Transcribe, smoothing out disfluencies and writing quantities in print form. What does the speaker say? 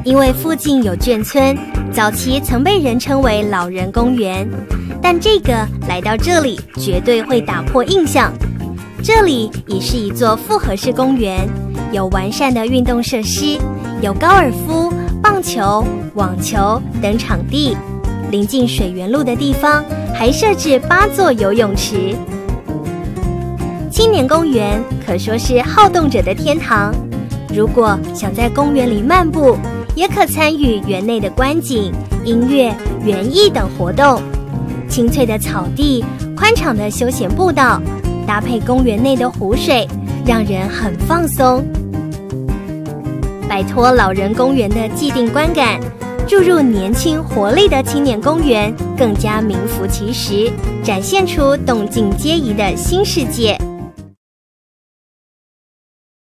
因为附近有眷村，早期曾被人称为老人公园，但这个来到这里绝对会打破印象。这里已是一座复合式公园，有完善的运动设施，有高尔夫、棒球、网球等场地，临近水源路的地方还设置8座游泳池。青年公园可说是好动者的天堂，如果想在公园里漫步，也可参与园内的观景、音乐、园艺等活动。青翠的草地、宽敞的休闲步道，搭配公园内的湖水，让人很放松。摆脱老人公园的既定观感，注入年轻活力的青年公园更加名副其实，展现出动静皆宜的新世界。